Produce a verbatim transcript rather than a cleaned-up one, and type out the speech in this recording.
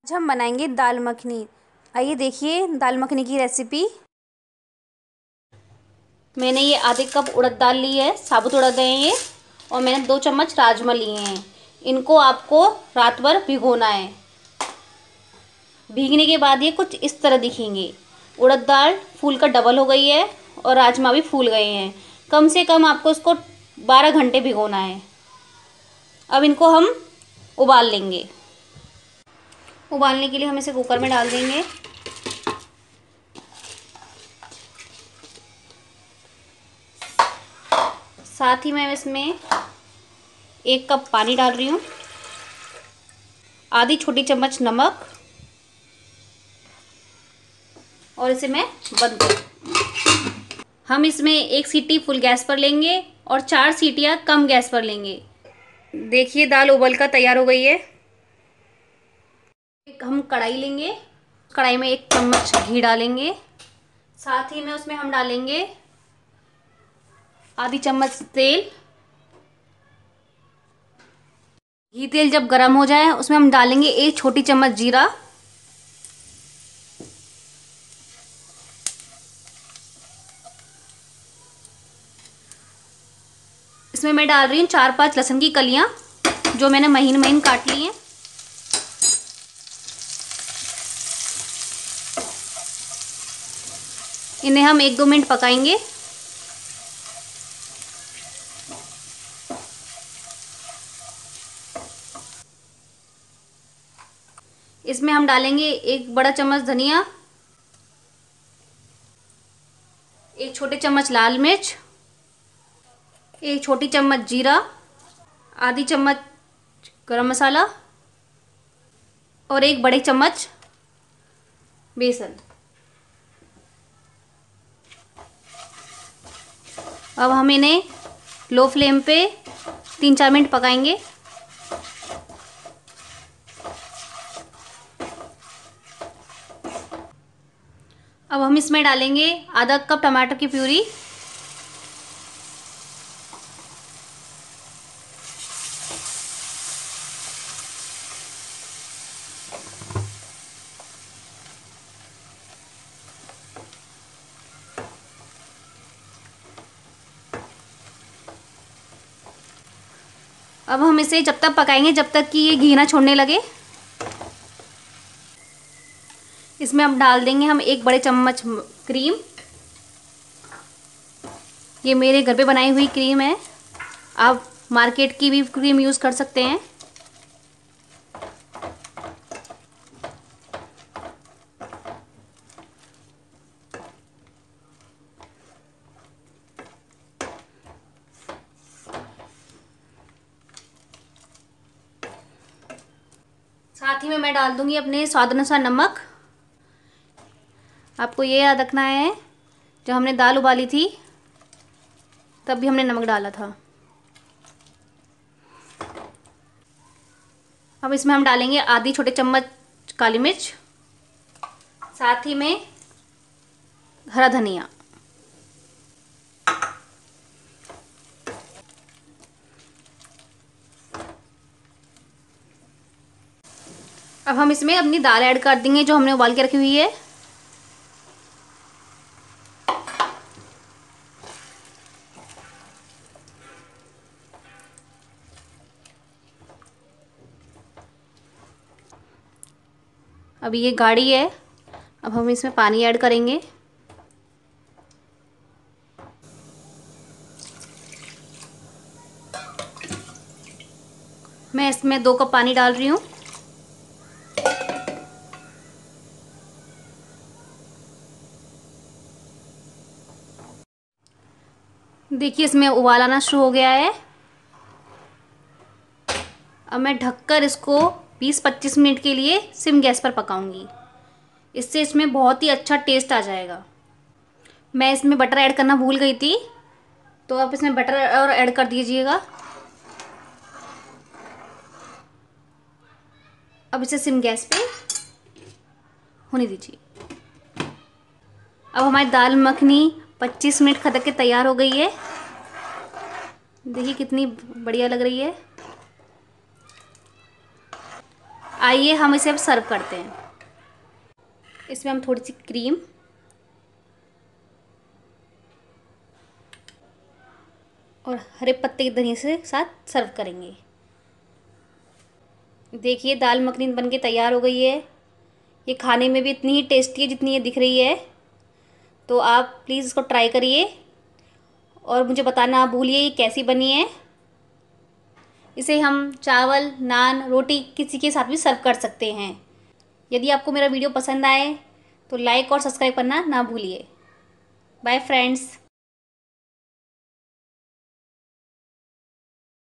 आज हम बनाएंगे दाल मखनी। आइए देखिए दाल मखनी की रेसिपी। मैंने ये आधे कप उड़द दाल ली है, साबुत उड़द है ये। और मैंने दो चम्मच राजमा लिए हैं। इनको आपको रात भर भिगोना है। भीगने के बाद ये कुछ इस तरह दिखेंगे। उड़द दाल फूल का डबल हो गई है और राजमा भी फूल गए हैं। कम से कम आपको इसको बारह घंटे भिगोना है। अब इनको हम उबाल लेंगे। उबालने के लिए हम इसे कुकर में डाल देंगे। साथ ही मैं इसमें एक कप पानी डाल रही हूँ, आधी छोटी चम्मच नमक, और इसे मैं बंद कर। हम इसमें एक सीटी फुल गैस पर लेंगे और चार सीटियाँ कम गैस पर लेंगे। देखिए दाल उबल कर तैयार हो गई है। एक हम कढ़ाई लेंगे, कढ़ाई में एक चम्मच घी डालेंगे। साथ ही में उसमें हम डालेंगे आधी चम्मच तेल। घी तेल जब गर्म हो जाए उसमें हम डालेंगे एक छोटी चम्मच जीरा। इसमें मैं डाल रही हूँ चार पांच लहसुन की कलियां, जो मैंने महीन महीन काट ली हैं। इन्हें हम एक दो मिनट पकाएंगे। इसमें हम डालेंगे एक बड़ा चम्मच धनिया, एक छोटे चम्मच लाल मिर्च, एक छोटी चम्मच जीरा, आधी चम्मच गरम मसाला और एक बड़े चम्मच बेसन। अब हम इन्हें लो फ्लेम पे तीन चार मिनट पकाएंगे। अब हम इसमें डालेंगे आधा कप टमाटर की प्यूरी, अब हम इसे जब तक पकाएंगे जब तक कि ये घी ना छोड़ने लगे। इसमें अब डाल देंगे हम एक बड़े चम्मच क्रीम। ये मेरे घर पे बनाई हुई क्रीम है, आप मार्केट की भी क्रीम यूज़ कर सकते हैं। साथ ही में मैं डाल दूंगी अपने स्वाद अनुसार नमक। आपको ये याद रखना है, जब हमने दाल उबाली थी तब भी हमने नमक डाला था। अब इसमें हम डालेंगे आधी छोटे चम्मच काली मिर्च, साथ ही में हरा धनिया। अब हम इसमें अपनी दाल ऐड कर देंगे जो हमने उबाल के रखी हुई है। अब ये गाढ़ी है, अब हम इसमें पानी ऐड करेंगे। मैं इसमें दो कप पानी डाल रही हूँ। देखिए इसमें उबाल आना शुरू हो गया है। अब मैं ढककर इसको बीस पच्चीस मिनट के लिए सिम गैस पर पकाऊंगी। इससे इसमें बहुत ही अच्छा टेस्ट आ जाएगा। मैं इसमें बटर ऐड करना भूल गई थी, तो आप इसमें बटर और ऐड कर दीजिएगा। अब इसे सिम गैस पे होने दीजिए। अब हमारी दाल मखनी पच्चीस मिनट खदक के तैयार हो गई है। देखिए कितनी बढ़िया लग रही है। आइए हम इसे अब सर्व करते हैं। इसमें हम थोड़ी सी क्रीम और हरे पत्ते के धनिया से साथ सर्व करेंगे। देखिए दाल मखनी बनके तैयार हो गई है। ये खाने में भी इतनी ही टेस्टी है जितनी ये दिख रही है। तो आप प्लीज़ इसको ट्राई करिए और मुझे बताना भूलिए ये कैसी बनी है। इसे हम चावल, नान, रोटी किसी के साथ भी सर्व कर सकते हैं। यदि आपको मेरा वीडियो पसंद आए तो लाइक और सब्सक्राइब करना ना भूलिए। Bye friends.